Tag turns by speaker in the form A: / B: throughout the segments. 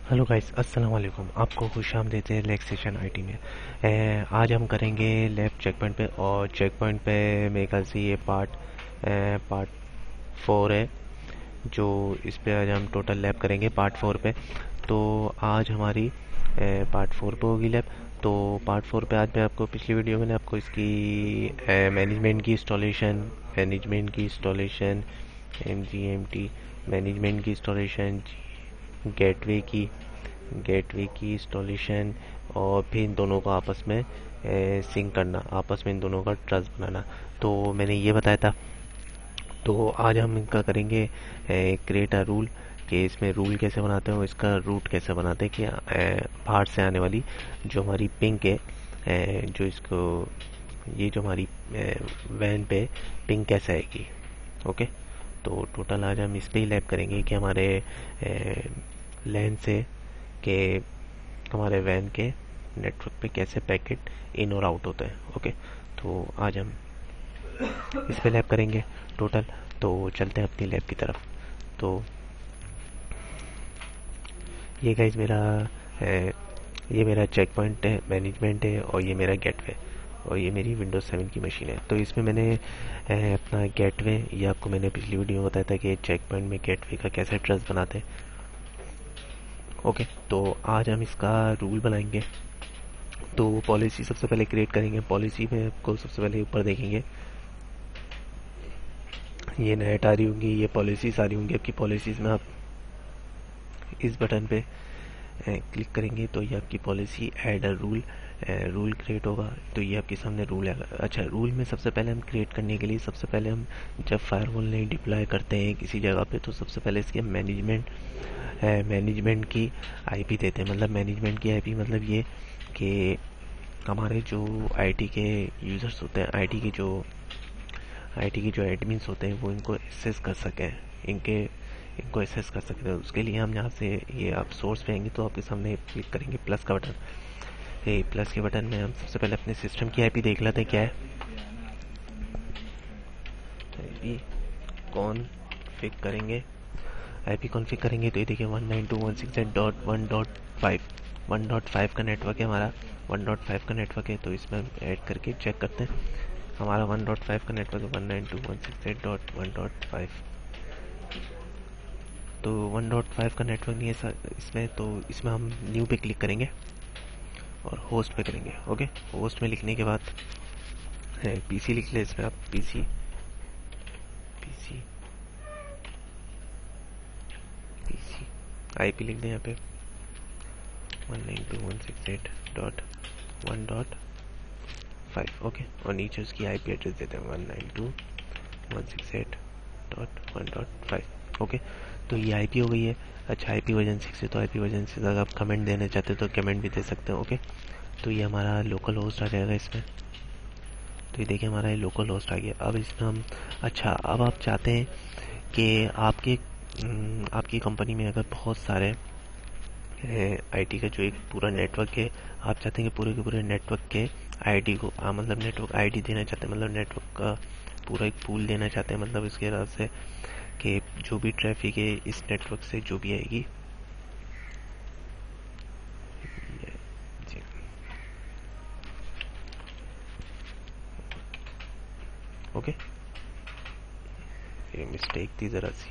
A: Hello guys, अस्सलाम वालेकुम। आपको खुशामदीद है रिलैक्सेशन आईटी में। आज हम करेंगे लैब चेक पॉइंट पे, और चेक पॉइंट पे मेरे ख्याल से ये पार्ट 4 है। जो इस पे आज हम टोटल लैब करेंगे पार्ट 4 पे। तो आज हमारी पार्ट 4 पे होगी लैब। तो पार्ट 4 पे आज मैं आपको पिछली वीडियो मैंने आपको इसकी मैनेजमेंट की इंस्टॉलेशन MGMT मैनेजमेंट की इंस्टॉलेशन, गेटवे की गेटवे की इंस्टॉलेशन, और फिर इन दोनों को आपस में सिंक करना, आपस में इन दोनों का ट्रस्ट बनाना। तो मैंने ये बताया था। तो आज हम इनका करेंगे क्रिएट अ रूल, कि इसमें रूल कैसे बनाते हैं और इसका रूट कैसे बनाते हैं, कि बाहर से आने वाली जो हमारी पिंक है, जो इसको ये जो हमारी वैन पे पिंक कैसे आएगी। ओके। तो टोटल आज हम इस पे ही लैब करेंगे कि हमारे लैन से के हमारे वैन के नेटवर्क पे कैसे पैकेट इन और आउट होते हैं। ओके। तो आज हम इस पे लैब करेंगे टोटल। तो चलते हैं अपनी लैब की तरफ। तो ये गाइज मेरा है, ये मेरा चेक पॉइंट है, मैनेजमेंट है, और ये मेरा गेटवे, और ये मेरी विंडोज 7 की मशीन है। तो इसमें मैंने अपना गेटवे, ये आपको मैंने पिछली वीडियो में बताया था कि चेक पॉइंट में गेटवे का कैसे ट्रस्ट बनाते हैं। ओके। तो आज हम इसका रूल बनाएंगे। तो पॉलिसी सबसे पहले क्रिएट करेंगे। पॉलिसी में आपको सबसे पहले ऊपर देखेंगे ये नेट आ रही होंगी, ये पॉलिसीज आ रही होंगी। आपकी पॉलिसीज में आप इस बटन पे क्लिक करेंगे तो ये आपकी policy add a rule rule create होगा। तो ये आपके सामने रूल है। अच्छा, रूल में सबसे पहले हम क्रिएट करने के लिए सबसे पहले हम जब फायरवॉल नहीं डिप्लॉय करते हैं किसी जगह पे, तो सबसे पहले इसके मैनेजमेंट की आईपी देते हैं। मतलब मैनेजमेंट की आईपी मतलब ये कि हमारे जो आईटी के यूज़र्स होते हैं, आईटी के जो एडमिन्स होते हैं, वो इनको एक्सेस कर सकें, इनको एक्सेस कर सकते हैं। उसके लिए हम यहाँ से ये आप सोर्स पे आएंगे तो आपके सामने क्लिक करेंगे प्लस का बटन। ये प्लस के बटन में हम सबसे पहले अपने सिस्टम की आईपी देख लेते हैं क्या है। आईपी कॉन्फ़िग करेंगे, आईपी कॉन्फ़िग करेंगे तो ये देखिए 192.168.1.5 का नेटवर्क है हमारा। 1.5 का नेटवर्क है, तो इसमें हम ऐड करके चेक करते हैं। हमारा 1.5 का नेटवर्क है 192.168.1.5। तो 1.5 का नेटवर्क नहीं है सर इसमें, तो इसमें हम न्यू पे क्लिक करेंगे और होस्ट पे करेंगे। ओके। होस्ट में लिखने के बाद पीसी लिख ले, इसमें आप पीसी पीसी पीसी आईपी लिख दें यहाँ पे 192.168.1.5। ओके। और नीचे उसकी आईपी एड्रेस देते हैं 192.168.1.5। ओके। तो ये आईपी हो गई है। अच्छा, आईपी वर्जन 6 है, तो आईपी वर्जन 6 अगर आप कमेंट देना चाहते हो तो कमेंट भी दे सकते हो। ओके। तो ये हमारा लोकल होस्ट आ जाएगा इसमें। तो ये देखिए हमारा ये लोकल होस्ट आ गया। अब इसमें हम, अच्छा, अब आप चाहते हैं कि आपकी कंपनी में अगर बहुत सारे आईटी का जो एक पूरा नेटवर्क है, आप चाहते हैं कि पूरे के पूरे नेटवर्क के आईडी को मतलब नेटवर्क आईडी देना चाहते हैं, मतलब नेटवर्क का पूरा एक पूल देना चाहते हैं, मतलब इसके हिसाब से कि जो भी ट्रैफिक है इस नेटवर्क से जो भी आएगी। ओके। ये मिस्टेक थी ज़रा सी।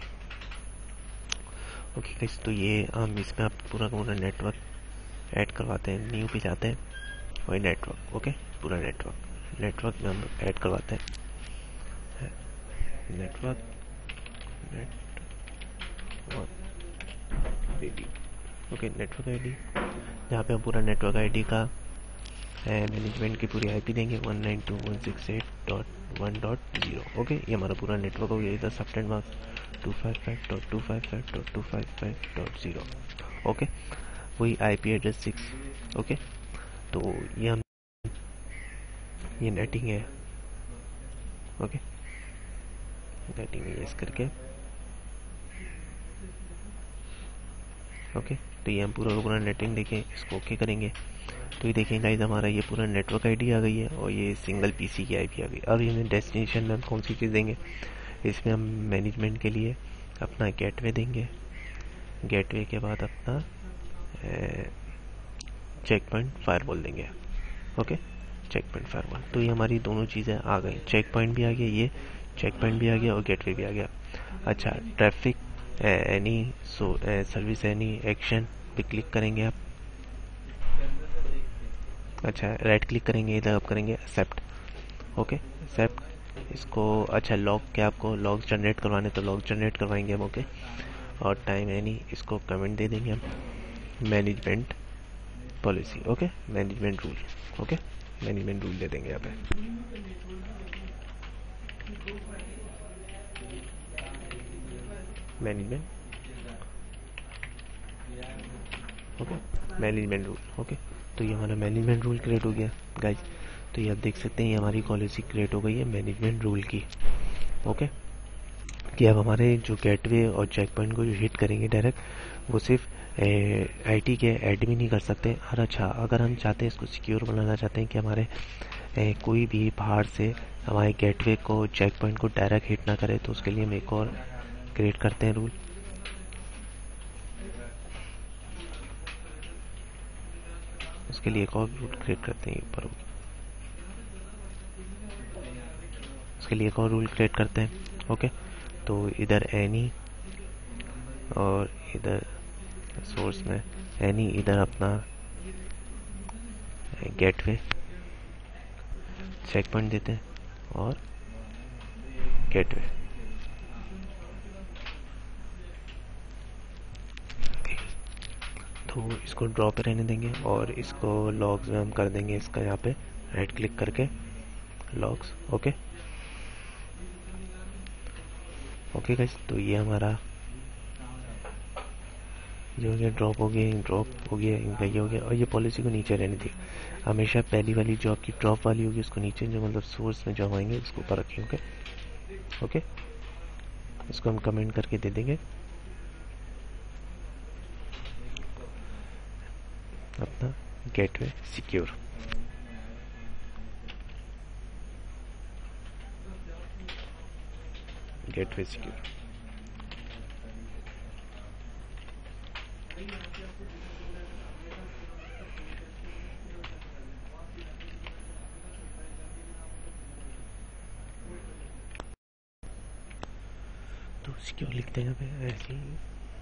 A: ओके गाइस, तो ये हम इसमें आप पूरा का पूरा नेटवर्क ऐड करवाते हैं। न्यू पे जाते हैं, वही नेटवर्क। ओके। पूरा नेटवर्क में हम ऐड करवाते हैं network ID. Okay. Network ID, जहाँ पे हम पूरा नेटवर्क आईडी का मैनेजमेंट की पूरी आईपी देंगे 192.168.1.0। ओके। ये हमारा पूरा नेटवर्क हो गया। इधर सबनेट मास्क 255.255.255.0। ओके। वही आईपी एड्रेस 6। ओके। तो ये नेटिंग है। ओके। नेटिंग है इस करके। ओके। तो ये हम पूरा का पूरा नेटिंग देखें, इसको ओके करेंगे तो ये देखें गाइस हमारा ये पूरा नेटवर्क आईडी आ गई है और ये सिंगल पीसी की आईपी आ गई। अब ये डेस्टिनेशन में हम कौन सी चीज़ देंगे, इसमें हम मैनेजमेंट के लिए अपना गेटवे देंगे। गेटवे के बाद अपना चेक पॉइंट फायरवॉल देंगे। Okay, Check Point firewall. तो ये हमारी दोनों चीज़ें आ गई, चेक पॉइंट भी आ गया, ये चेक पॉइंट भी आ गया और गेटवे भी आ गया। अच्छा, traffic any service any action पे क्लिक करेंगे आप। अच्छा, राइट क्लिक करेंगे, इधर आप करेंगे एक्सेप्ट। ओके, एक्सेप्ट इसको। अच्छा, लॉग क्या आपको लॉग जनरेट करवाने तो लॉग जनरेट करवाएंगे हम। ओके, और टाइम एनी इसको कमेंट दे देंगे हम। Management policy, okay, management rule, okay, management rule दे देंगे यहाँ पे। Management, okay, management rule. Okay, तो ये हमारा मैनेजमेंट रूल क्रिएट हो गया गाइज। तो ये आप देख सकते हैं, ये हमारी पॉलिसी क्रिएट हो गई है मैनेजमेंट रूल की। ओके, कि अब हमारे जो गेटवे और चेक पॉइंट को जो हिट करेंगे डायरेक्ट, वो सिर्फ आईटी के एडमिन ही कर सकते हैं। और अच्छा, अगर हम चाहते हैं इसको सिक्योर बनाना चाहते हैं कि हमारे कोई भी बाहर से हमारे गेटवे को चेक पॉइंट को डायरेक्ट हिट ना करे, तो उसके लिए हम एक और क्रिएट करते हैं रूल। उसके लिए एक और रूल क्रिएट करते हैं ऊपर, उसके लिए एक और रूल क्रिएट करते हैं। ओके, तो इधर एनी और इधर सोर्स में एनी, इधर अपना गेटवे चेक पॉइंट देते हैं और गेटवे। तो इसको ड्रॉ पे रहने देंगे और इसको लॉग्स में हम कर देंगे इसका, यहाँ पे राइट क्लिक करके लॉग्स। ओके, ओके गाइस, तो ये हमारा ये हो गया, ड्रॉप हो गया, ड्रॉप हो गया, इनका ये हो गया। और ये पॉलिसी को नीचे रहने दी, हमेशा पहली वाली जो आपकी ड्रॉप वाली होगी उसको नीचे, जो मतलब सोर्स में जो हम आएंगे उसको ऊपर रखें। ओके, ओके, इसको हम कमेंट करके दे देंगे अपना गेटवे सिक्योर। Gateway secure. तो सिक्योर लिखते हैं यहाँ पे ऐसे ही,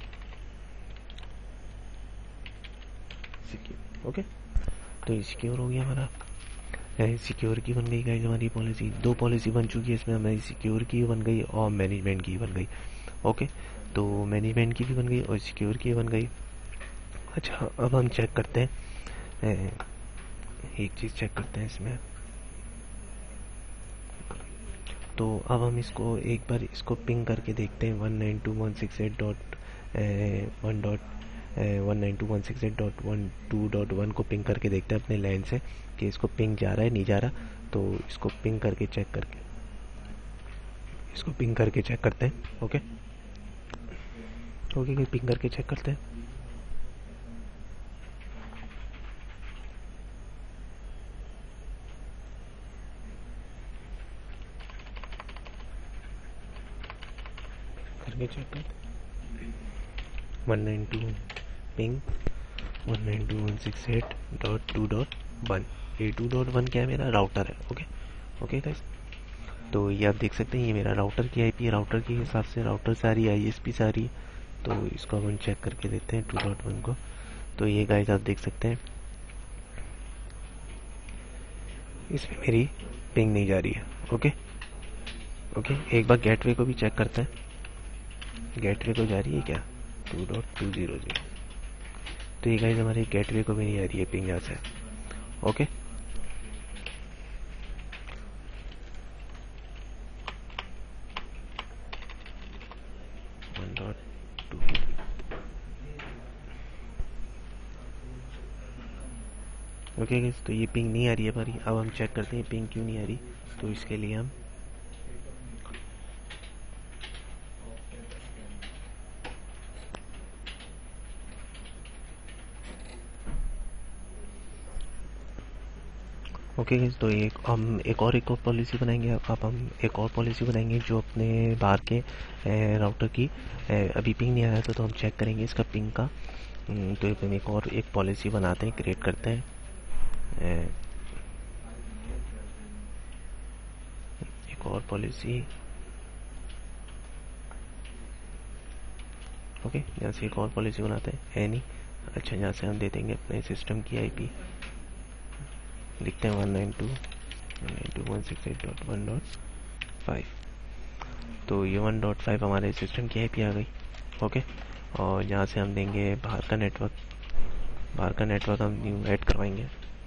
A: सिक्योर। ओके, तो ये सिक्योर हो गया हमारा। सिक्योर की बन गई गाइस हमारी पॉलिसी। दो पॉलिसी बन चुकी है इसमें, हमारी सिक्योर की बन गई और मैनेजमेंट की बन गई। ओके, तो मैनेजमेंट की भी बन गई और सिक्योर की बन गई। अच्छा, अब हम चेक करते हैं, एक चीज़ चेक करते हैं इसमें। तो अब हम इसको एक बार इसको पिंग करके देखते हैं 192.168.192.168.12.1 को पिंग करके देखते हैं अपने लैन से कि इसको पिंग जा रहा है नहीं जा रहा। तो इसको पिंग करके चेक करके इसको पिंग करके चेक करते हैं। ओके, ओके, पिंग करके चेक करते हैं। करके चेक करते 192 पिंग 192.168.2.1। ये 2.1 क्या है, मेरा राउटर है। ओके, ओके गाइस, तो ये आप देख सकते हैं, ये मेरा राउटर की आईपी है। राउटर के हिसाब से राउटर से आ रही है, आईएसपी से आ रही है। तो इसको हम चेक करके देखते हैं 2.1 को। तो ये गाइस आप देख सकते हैं, इसमें मेरी पिंग नहीं जा रही है। ओके, ओके, एक बार गेटवे को भी चेक करते हैं, गेटवे को जा रही है क्या 2.200। तो ये गाइस हमारे गेटवे को भी नहीं आ रही है पिंग यहाँ से। ओके, ओके गाइस, तो ये पिंग नहीं आ रही है हमारी। अब हम चेक करते हैं पिंग क्यों नहीं आ रही। तो इसके लिए हम ओके गाइस, तो हम एक और पॉलिसी बनाएंगे। अब हम एक और पॉलिसी बनाएंगे जो अपने बाहर के राउटर की अभी पिंग नहीं आ रहा था, तो हम चेक करेंगे इसका पिंग का तो एक और एक पॉलिसी बनाते हैं, क्रिएट करते हैं। एक और पॉलिसी, ओके, यहाँ से एक और पॉलिसी बनाते हैं एनी। अच्छा, यहाँ से हम दे देंगे अपने सिस्टम की आईपी, लिखते हैं 192.168.1.5। तो ये 1.5 हमारे सिस्टम की आईपी आ गई। ओके, और यहाँ से हम देंगे बाहर का नेटवर्क। बाहर का नेटवर्क हम न्यू ऐड करवाएंगे।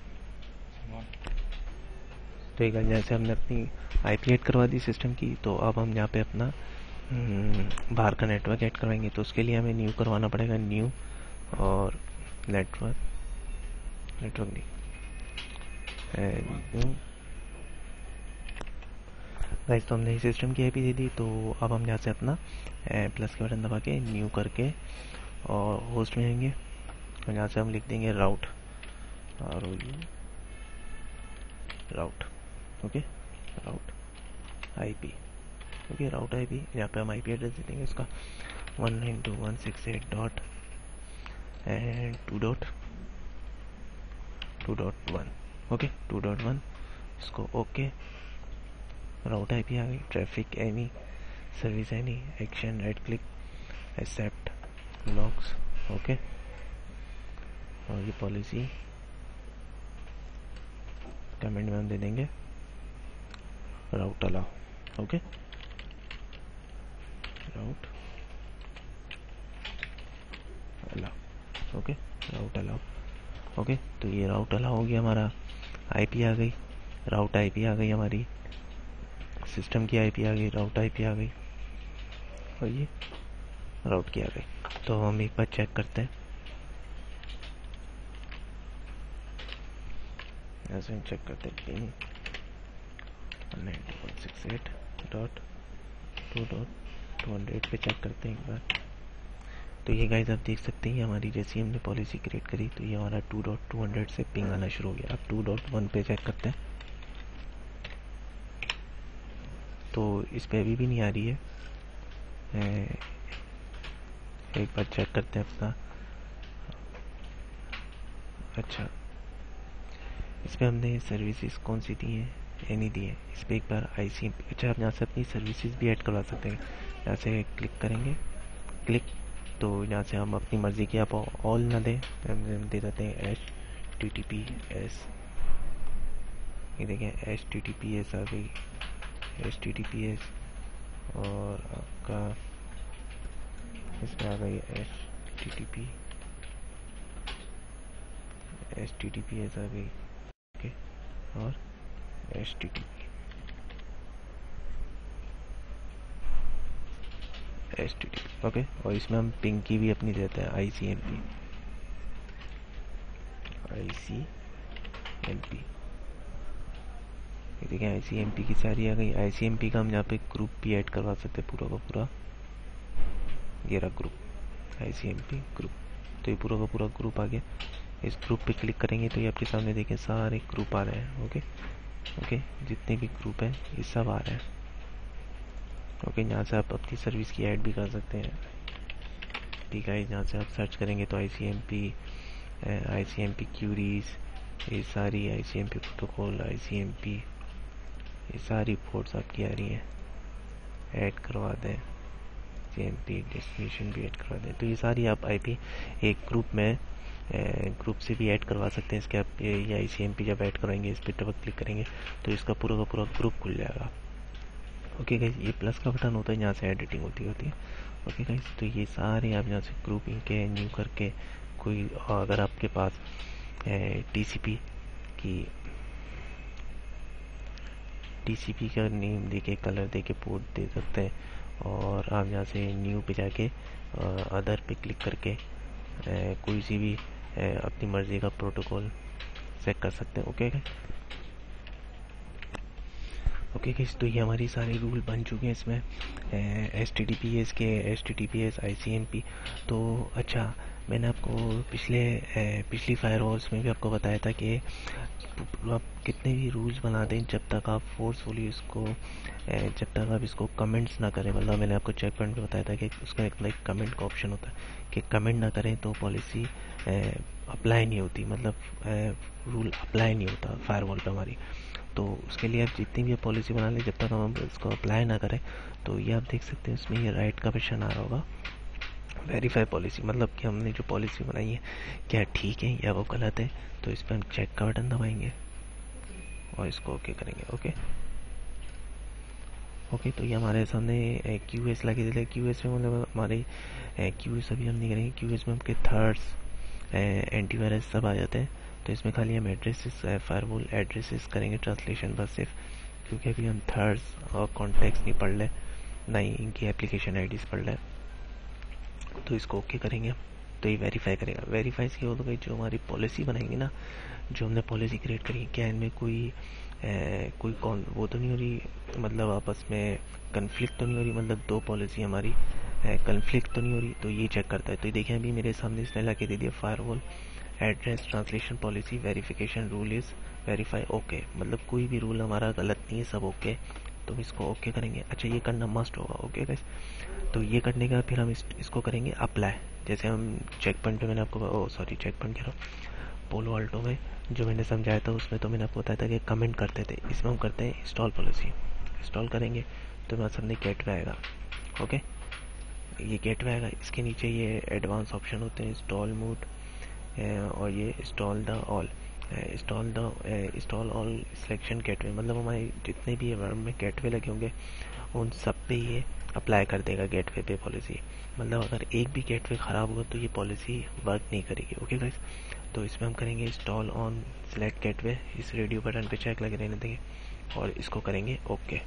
A: तो एक बार जैसे हमने अपनी आईपी ऐड करवा दी सिस्टम की, तो अब हम यहाँ पे अपना बाहर का नेटवर्क ऐड करवाएंगे। तो उसके लिए हमें न्यू करवाना पड़ेगा, न्यू और नेटवर्क नहीं, न्यू। गाइस, तो हमने सिस्टम की आईपी दे दी। तो अब हम यहाँ से अपना प्लस के बटन दबा के न्यू करके और होस्ट में आएंगे, और यहाँ से हम लिख देंगे route, route. Okay, route IP. Okay, route IP, यहाँ पे हम आईपी एड्रेस दे देंगे उसका 192.168.2.1। ओके, 2.1, इसको ओके। राउट आईपी आ गई। Traffic any, service any, action right click, accept logs. Okay, और ये पॉलिसी कमेंट में हम दे देंगे route allow. Okay, route allow. Okay, route allow. Okay, तो ये राउट अलाउ हो गया हमारा। आईपी आ गई, राउट आईपी आ गई, हमारी सिस्टम की आईपी आ गई, राउट आईपी आ गई, और ये राउट की आ गई। तो हम एक बार चेक करते हैं, ऐसे हम चेक करते हैं 192.168.2.200 पे चेक करते हैं एक बार। तो ये गाइस आप देख सकते हैं हमारी जैसी हमने पॉलिसी क्रिएट करी, तो ये हमारा 2.200 से पिंग आना शुरू हो गया। अब 2.1 पे चेक करते हैं, तो इस पे अभी भी नहीं आ रही है। एक बार चेक करते हैं अपना। अच्छा, इस पर हमने सर्विसेज कौन सी दी है, एनी दी है। इस पर एक बार ICMP। अच्छा, आप यहाँ से अपनी सर्विसेज भी ऐड करवा सकते हैं। यहाँ से क्लिक करेंगे, क्लिक, तो यहाँ से हम अपनी मर्ज़ी की, आप ऑल ना दें, हम दे देते हैं HTTPS। ये देखें HTTPS आ गई, HTTPS, और आपका इसमें आ गई HTTPS आ गई। ओके, और HTTP ओके, और इसमें हम पिंग की भी अपनी देते हैं ICMP। ये देखें ICMP की सारी आ गई। ICMP का हम यहाँ पे ग्रुप भी ऐड करवा सकते हैं, पूरा का पूरा। ये रहा ग्रुप, ICMP ग्रुप। तो ये पूरा का पूरा ग्रुप आ गया। इस ग्रुप पे क्लिक करेंगे तो ये आपके सामने देखें सारे ग्रुप आ रहे हैं। ओके, जितने भी ग्रुप हैं ये सब आ रहे हैं। ओके, यहाँ से आप अपनी सर्विस की ऐड भी कर सकते हैं। ठीक है, यहाँ से आप सर्च करेंगे तो ICMP क्यूरीज, ये सारी ICMP प्रोटोकॉल, ICMP, ये सारी पोर्ट्स आपकी आ रही हैं। ऐड करवा दें, ICMP डेस्टिनेशन भी ऐड करवा दें। तो ये सारी आप IP एक ग्रुप में ग्रुप से भी ऐड करवा सकते हैं। इसके आप ये ICMP जब ऐड करवाएंगे, इस पर डबल क्लिक करेंगे तो इसका पूरा का पूरा ग्रुप खुल जाएगा। ओके गाइस, ये प्लस का बटन होता है, यहाँ से एडिटिंग होती है। ओके गाइस, तो ये सारे आप यहाँ से ग्रुपिंग के न्यू करके, कोई अगर आपके पास TCP का नेम देके, कलर देके पोर्ट दे सकते हैं। और आप यहाँ से न्यू पे जाके अदर पे क्लिक करके कोई सी भी अपनी मर्ज़ी का प्रोटोकॉल सेट कर सकते हैं। ओके गाइस, तो ये हमारी सारी रूल बन चुके हैं इसमें HTTPS के, HTTPS ICMP। तो अच्छा, मैंने आपको पिछली फायरवॉल्स में भी आपको बताया था कि आप कितने भी रूल्स बना दें, जब तक आप फोर्सफुली इसको जब तक आप इसको कमेंट्स ना करें, मतलब मैंने आपको चेक पॉइंट पे बताया था कि उसका एक कमेंट का ऑप्शन होता है कि कमेंट ना करें तो पॉलिसी अप्लाई नहीं होती, मतलब रूल अप्लाई नहीं होता फायरवॉल पे हमारी। तो उसके लिए आप जितनी भी पॉलिसी बना लें, जब तक हम इसको अप्लाई ना करें, तो ये आप देख सकते हैं उसमें ये राइट का ऑप्शन आ रहा होगा, वेरीफाई पॉलिसी, मतलब कि हमने जो पॉलिसी बनाई है क्या ठीक है या वो गलत है। तो इस पर हम चेक का बटन दबाएंगे और इसको ओके करेंगे। ओके ओके, तो ये हमारे सामने क्यू एस लगे थे। क्यू एस में मतलब हमारे क्यू एस अभी हम नहीं करेंगे, क्यू एस में हमके थर्ड्स एंटीवायरस सब आ जाते हैं। तो इसमें खाली हम एड्रेसेस फायरवॉल एड्रेसेस करेंगे ट्रांसलेशन बस सिर्फ, क्योंकि अभी हम थर्ड्स और कॉन्टेक्ट्स नहीं पढ़ रहे, ना ही इनकी एप्लीकेशन आईडीज पढ़ रहे। तो इसको ओके करेंगे। तो ये वेरीफाई करेगा। वेरीफाई से हो तो गई, जो हमारी पॉलिसी बनाएंगे ना, जो हमने पॉलिसी क्रिएट करी है, क्या इनमें कोई कौन वो तो नहीं हो रही, मतलब आपस में कन्फ्लिक्ट तो नहीं हो रही, मतलब दो पॉलिसी हमारी कन्फ्लिक्ट तो नहीं हो रही। तो ये चेक करता है। तो ये देखें अभी मेरे सामने इसने ला के दे दिया firewall address translation policy verification rule is verify okay, मतलब कोई भी रूल हमारा गलत नहीं है, सब ओके। तो हम इसको ओके करेंगे। अच्छा, ये करना मस्ट होगा। ओके गाइस, तो ये करने का फिर हम इसको करेंगे अप्लाई। जैसे हम चेक पॉइंट पे मैंने आपको चेक पॉइंट कह रहा हूँ, पोलो अल्टो में जो मैंने समझाया था उसमें तो मैंने आपको बताया था कि कमेंट करते थे। इसमें हम करते हैं इंस्टॉल पॉलिसी। इंस्टॉल करेंगे तो मेरे सामने गेटवे आएगा। ओके, ये गेटवे आएगा, इसके नीचे ये एडवांस ऑप्शन होते हैं, इंस्टॉल मोड और ये install the all install all selection gateway, मतलब हमारे जितने भी में गेटवे लगे होंगे उन सब पे ये अप्लाई कर देगा गेटवे पे पॉलिसी। मतलब अगर एक भी गेटवे ख़राब हुआ तो ये पॉलिसी वर्क नहीं करेगी। ओके गाइस, तो इसमें हम करेंगे इंस्टॉल ऑन सिलेक्ट गेटवे, इस रेडियो बटन पे चेक लगे रहने देंगे और इसको करेंगे ओके।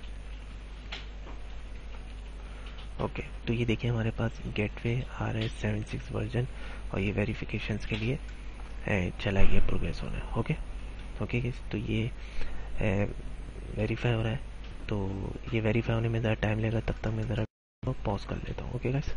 A: ओके, तो ये देखिए हमारे पास गेटवे RS76 वर्जन और ये वेरिफिकेशंस के लिए चला गया प्रोग्रेस होना है। ओके ओके गाइस, तो ये वेरीफाई हो रहा है। तो ये वेरीफाई होने में ज़रा टाइम लगेगा, तब तक मैं ज़रा पॉज कर लेता हूँ। ओके गाइस,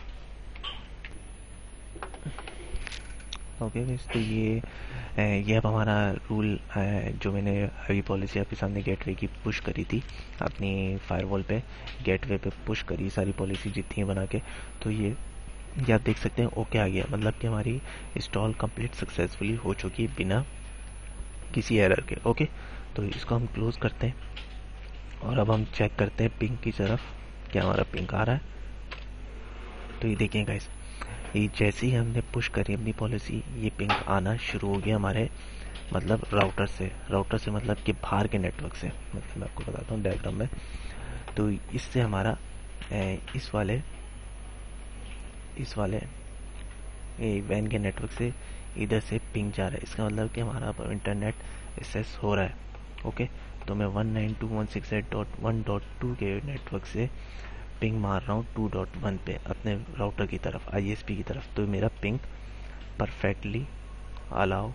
A: ओके गाइस, तो ये अब हमारा रूल जो मैंने अभी पॉलिसी आपके सामने गेटवे की पुश करी थी अपनी फायरवॉल पे, गेटवे पे पुश करी सारी पॉलिसी जितनी बना के। तो ये आप देख सकते हैं ओके आ गया, मतलब कि हमारी इंस्टॉल कंप्लीट सक्सेसफुली हो चुकी है बिना किसी एरर के। ओके, तो इसको हम क्लोज करते हैं और अब हम चेक करते हैं पिंग की तरफ, क्या हमारा पिंग आ रहा है। तो ये देखिए गाइस, ये जैसे ही हमने पुश करी अपनी पॉलिसी, ये पिंग आना शुरू हो गया हमारे मतलब राउटर से मतलब कि बाहर के नेटवर्क से। मतलब मैं आपको बताता हूँ डायग्राम में। तो इससे हमारा इस वाले वैन के नेटवर्क से इधर से पिंग जा रहा है। इसका मतलब कि हमारा इंटरनेट एक्सेस हो रहा है। ओके, तो मैं 192.168.1.2 के नेटवर्क से पिंग मार रहा हूँ 2.1 पे अपने राउटर की तरफ, ISP की तरफ। तो मेरा पिंग परफेक्टली अलाउ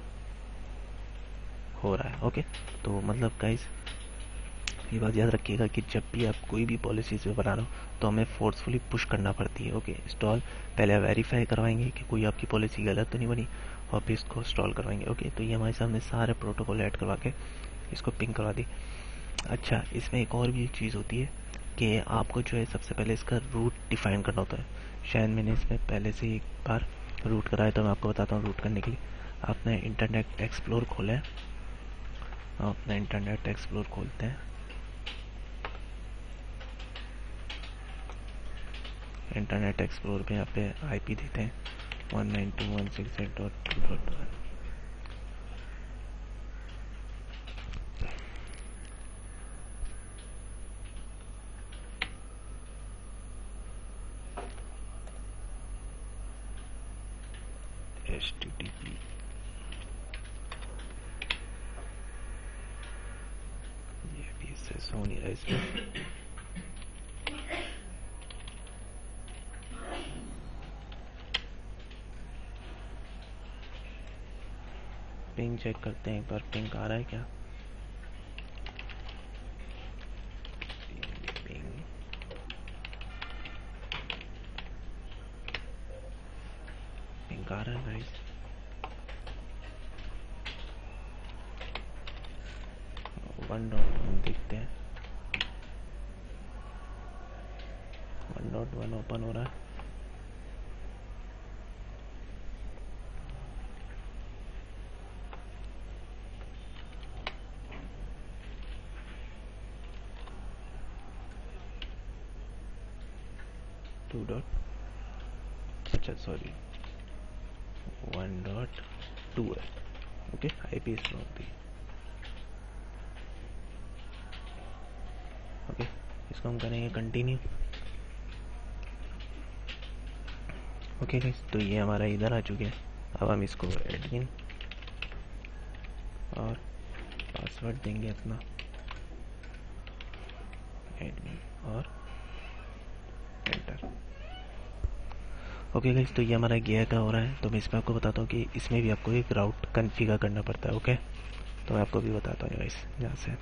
A: हो रहा है। ओके, तो मतलब गाइस ये बात याद रखिएगा कि जब भी आप कोई भी पॉलिसी से बना रहे हो तो हमें फोर्सफुली पुश करना पड़ती है। ओके, इंस्टॉल पहले वेरीफाई करवाएंगे कि कोई आपकी पॉलिसी गलत तो नहीं बनी और फिर इसको इंस्टॉल करवाएंगे। ओके, तो ये हमारे सामने सारे प्रोटोकॉल ऐड करवा के इसको पिंग करवा दी। अच्छा, इसमें एक और भी एक चीज़ होती है कि आपको जो है सबसे पहले इसका रूट डिफाइन करना होता है। शायद मैंने इसमें पहले से एक बार रूट कराया, तो मैं आपको बताता हूँ। रूट करने के लिए आपने इंटरनेट एक्सप्लोर खोला है, अपना इंटरनेट एक्सप्लोर खोलते हैं। इंटरनेट एक्सप्लोर पे यहाँ पे IP देते हैं 192.168.2.1। HTTP ये भी इससे हो नहीं रहा इसमें। पिंग चेक करते हैं एक बार, पिंग आ रहा है क्या। गाइस। वन डॉट वन देखते हैं, 1.1 ओपन हो रहा है। टू डॉट, अच्छा सॉरी 1.2 है। ओके, IP इज रॉन्ग थी। ओके, इसको हम करेंगे कंटिन्यू। ओके गाइस, तो ये हमारा इधर आ चुके हैं। अब हम इसको एडमिन और पासवर्ड देंगे अपना एडमिन और एंटर। ओके गाइस, तो ये हमारा गियर का हो रहा है। तो मैं इसमें आपको बताता हूँ कि इसमें भी आपको एक राउट कॉन्फ़िगर करना पड़ता है। ओके, तो मैं आपको भी बताता हूँ गाइस यहाँ से।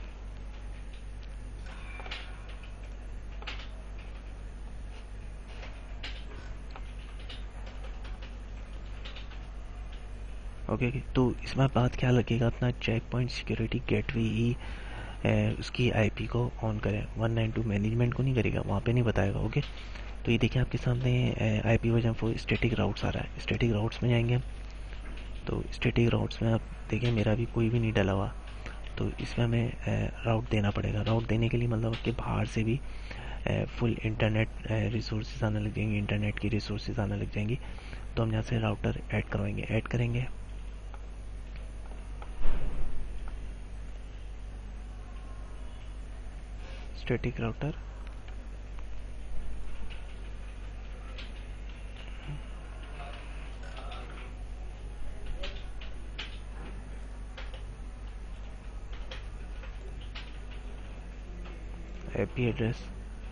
A: ओके, तो इसमें बात ख्याल रखिएगा अपना चेक पॉइंट सिक्योरिटी गेटवे ही उसकी IP को ऑन करें। 192 मैनेजमेंट को नहीं करेगा, वहाँ पे नहीं बताएगा। ओके, तो ये देखिए आपके सामने IP वर्जन 4 स्टैटिक राउट्स आ रहा है। स्टैटिक राउट्स में जाएंगे हम, तो स्टैटिक राउट्स में आप देखिए मेरा भी कोई भी नहीं डला हुआ, तो इसमें हमें राउट देना पड़ेगा। राउट देने के लिए मतलब कि बाहर से भी फुल इंटरनेट रिसोर्सेज आने लग जाएंगी, इंटरनेट की रिसोर्सेज आने लग जाएंगी। तो हम यहाँ से राउटर ऐड करवाएंगे, ऐड करेंगे। Static router IP address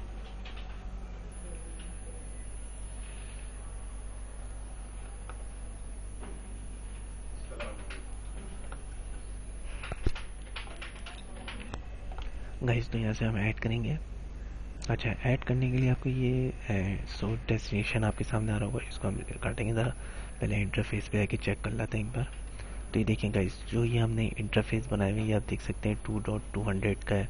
A: guys, तो यहाँ से हम ऐड करेंगे। अच्छा, ऐड करने के लिए आपको ये सोर्स डेस्टिनेशन आपके सामने आ रहा होगा, इसको हम काटेंगे ज़रा। पहले इंटरफेस पे आके चेक कर लेते हैं एक बार। तो ये देखिए गाइस, जो ये हमने इंटरफेस बनाए हुए ये आप देख सकते हैं 2.200 का है,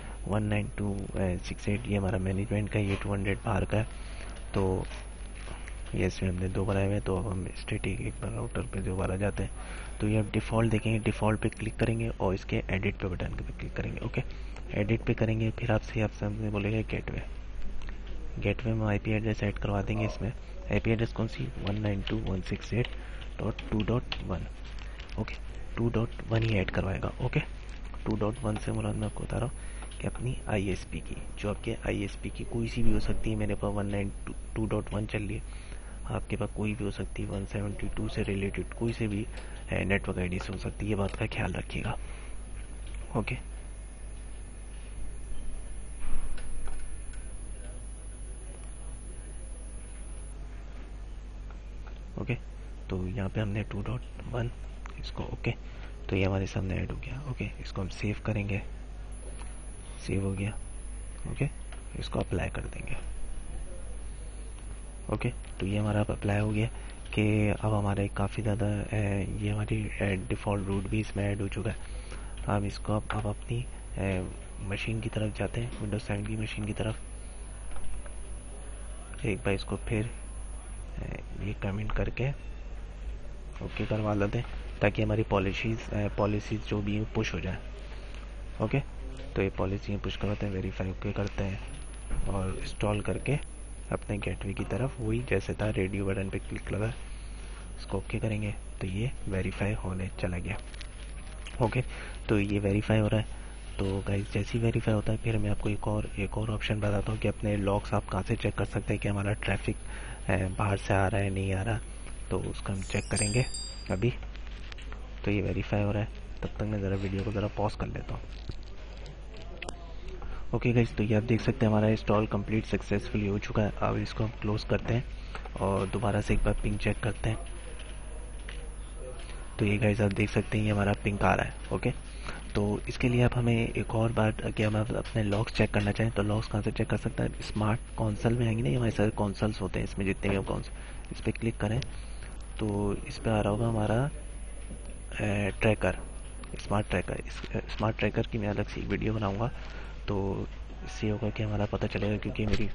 A: 192.68 ये हमारा मैनेजमेंट का, ये 200 बाहर का है। तो ये इसमें हमने दो बनाए हुए हैं। तो अब हम स्टैटिक एक बार राउटर पे दोबारा जाते हैं। तो ये आप डिफ़ॉल्ट देखेंगे, डिफ़ॉल्ट पे क्लिक करेंगे और इसके एडिट पे बटन पे क्लिक करेंगे। ओके, एडिट पे करेंगे, फिर आपसे हमने बोलेगा गेटवे। गेटवे में IP एड्रेस ऐड करवा देंगे। इसमें IP एड्रेस कौन सी, 192.168.2.1। ओके, 2.1 ही ऐड करवाएगा। ओके, 2.1 से मुराद मैं आपको बता रहा हूँ कि अपनी ISP की, जो आपके ISP की कोई सी भी हो सकती है। मेरे पास 192.1 चल रही है, आपके पास कोई भी हो सकती है, 172 से रिलेटेड कोई से भी नेटवर्क ID से हो सकती है। ये बात का ख्याल रखिएगा। ओके, ओके, तो यहाँ पे हमने 2.1 इसको, ओके, तो ये हमारे सामने ऐड हो गया। ओके, इसको हम सेव करेंगे, सेव हो गया। ओके, इसको अप्लाई कर देंगे। ओके, तो ये हमारा अप्लाई हो गया कि अब हमारे काफ़ी ज़्यादा ये हमारी डिफ़ॉल्ट रूट भी इसमें ऐड हो चुका है। हम इसको अब अपनी मशीन की तरफ जाते हैं, विंडोज 7 की मशीन की तरफ। एक बार इसको फिर ये कमेंट करके ओके करवा लेते हैं, ताकि हमारी पॉलिसीज़ जो भी हैं पुश हो जाए। ओके, तो ये पॉलिसी पुश करवाते हैं, वेरीफाई ओके करते हैं और इंस्टॉल करके अपने गेटवे की तरफ वही जैसे था रेडियो बटन पे क्लिक लगा, इसको ओके करेंगे। तो ये वेरीफाई होने चला गया। ओके, तो ये वेरीफाई हो रहा है। तो गाइस, जैसे ही वेरीफाई होता है फिर मैं आपको एक और ऑप्शन बताता हूँ कि अपने लॉग्स आप कहाँ से चेक कर सकते हैं कि हमारा ट्रैफिक बाहर से आ रहा है नहीं आ रहा। तो उसका हम चेक करेंगे अभी। तो ये वेरीफाई हो रहा है, तब तक मैं ज़रा वीडियो को ज़रा पॉज कर लेता हूँ। ओके गाइस, तो ये आप देख सकते हैं हमारा इंस्टॉल कंप्लीट सक्सेसफुली हो चुका है। अब इसको हम क्लोज करते हैं और दोबारा से एक बार पिंग चेक करते हैं। तो ये गाइस आप देख सकते हैं ये हमारा पिंग आ रहा है। ओके, तो इसके लिए आप हमें एक और बात कि हम अपने लॉग्स चेक करना चाहें तो लॉग्स कहाँ से चेक कर सकते हैं, स्मार्ट कॉन्सल में आएंगे ना, हमारे सारे कॉन्सल्स होते हैं इसमें जितने भी कॉन्सल, इस पर क्लिक करें तो इस पे आ रहा होगा हमारा ट्रैकर, स्मार्ट ट्रैकर। इस स्मार्ट ट्रैकर की मैं अलग से एक वीडियो बनाऊंगा, तो इससे होगा कि हमारा पता चलेगा, क्योंकि मेरी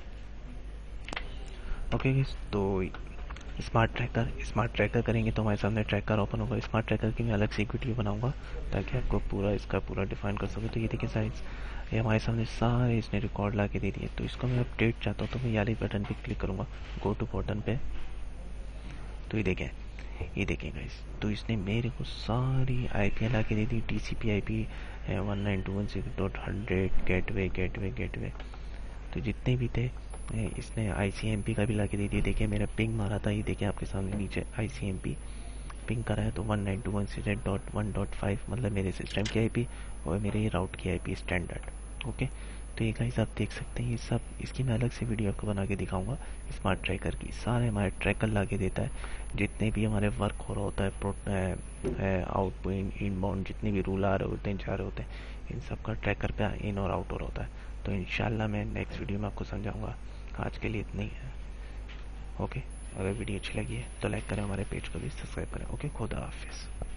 A: ओके तो स्मार्ट ट्रैकर करेंगे तो हमारे सामने ट्रैकर ओपन होगा। स्मार्ट ट्रैकर की मैं अलग से एक वीडियो बनाऊंगा ताकि आपको पूरा इसका पूरा डिफाइन कर सके। तो ये देखिए साइज, ये हमारे सामने सारे इसने रिकॉर्ड ला के दे दिए। तो इसको मैं अपडेट चाहता हूँ तो मैं वाले बटन पे क्लिक करूँगा, गो टू बटन पे। तो ये देखें गाइस, तो इसने मेरे को सारी आईपी ला के दे दी। TCP IP 192.168 gateway gateway gateway, तो जितने भी थे इसने आईसीएमपी का भी ला के दे दिया। देखिए मेरा पिंग मारा था, ये देखिए आपके सामने नीचे आईसीएमपी पिंग करा है, तो 192.168.1.5 मतलब मेरे सिस्टम की आईपी और मेरे राउट की आईपी स्टैंडर्ड। ओके, तो ये गाइस आप देख सकते हैं, ये सब इसकी मैं अलग से वीडियो आपको बना के दिखाऊंगा। स्मार्ट ट्रैकर की सारे हमारे ट्रैकर ला के देता है, जितने भी हमारे वर्क हो रहा होता है, आउट इनबाउंड जितने भी रूल आ रहे होते हैं, जा रहे होते हैं, इन सब का ट्रैकर पे इन और आउट हो रहा होता है। तो इंशाल्लाह मैं नेक्स्ट वीडियो में आपको समझाऊंगा। आज के लिए इतना ही है। ओके, अगर वीडियो अच्छी लगी है तो लाइक करें, हमारे पेज को भी सब्सक्राइब करें। ओके, खुदा हाफिज़।